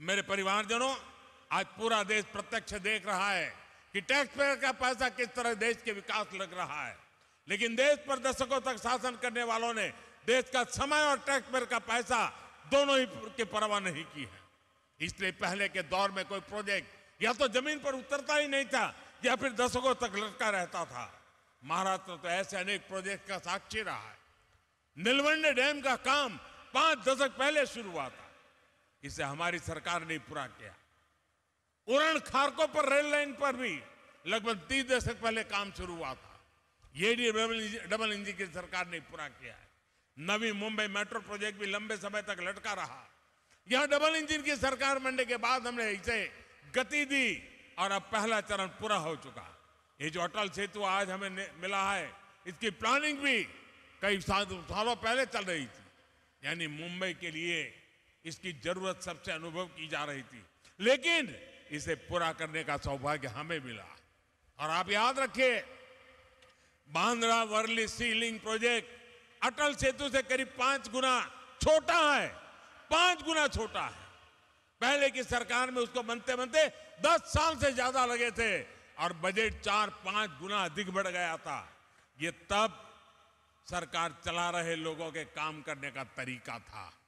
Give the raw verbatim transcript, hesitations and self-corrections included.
मेरे परिवारजनों, आज पूरा देश प्रत्यक्ष देख रहा है कि टैक्स पेयर का पैसा किस तरह देश के विकास लग रहा है। लेकिन देश पर दशकों तक शासन करने वालों ने देश का समय और टैक्स पेयर का पैसा दोनों ही की परवाह नहीं की है। इसलिए पहले के दौर में कोई प्रोजेक्ट या तो जमीन पर उतरता ही नहीं था या फिर दशकों तक लटका रहता था। महाराष्ट्र तो ऐसे अनेक प्रोजेक्ट का साक्षी रहा है। नीलवंडे डैम का काम पांच दशक पहले शुरू हुआ था, इसे हमारी सरकार ने पूरा किया। उरण खारकों पर रेल लाइन पर भी लगभग तीस दशक पहले काम शुरू हुआ था, ये भी डबल इंजन की सरकार ने पूरा किया है। नवी मुंबई मेट्रो प्रोजेक्ट भी लंबे समय तक लटका रहा। यह डबल इंजन की सरकार बनने के बाद हमने इसे गति दी और अब पहला चरण पूरा हो चुका। ये जो अटल सेतु आज हमें मिला है, इसकी प्लानिंग भी कई सालों पहले चल रही थी, यानी मुंबई के लिए इसकी जरूरत सबसे अनुभव की जा रही थी, लेकिन इसे पूरा करने का सौभाग्य हमें मिला। और आप याद रखिए, Bandra Worli sea link project Atal Setu से करीब पांच गुना छोटा है, पांच गुना छोटा है। पहले की सरकार में उसको बनते बनते दस साल से ज्यादा लगे थे और बजट चार पांच गुना अधिक बढ़ गया था। ये तब सरकार चला रहे लोगों के काम करने का तरीका था।